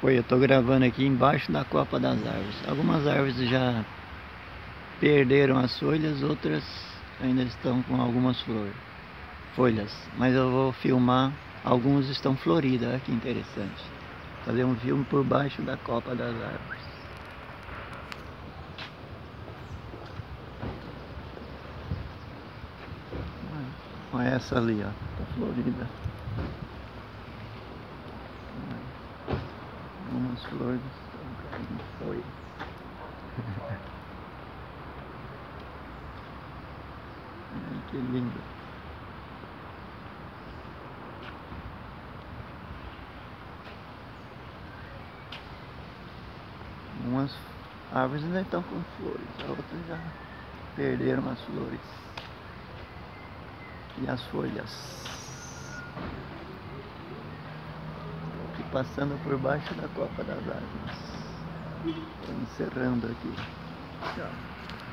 Foi, eu estou gravando aqui embaixo da copa das árvores. Algumas árvores já perderam as folhas, outras ainda estão com algumas folhas. Mas eu vou filmar, alguns estão floridas, olha que interessante. Fazer um filme por baixo da copa das árvores. Olha essa ali, ó, tá florida. Algumas flores estão caindo, foi. Ai, que lindo. Umas árvores ainda estão com flores, as outras já perderam as flores e as folhas. E passando por baixo da copa das árvores. Estou encerrando aqui. Tchau.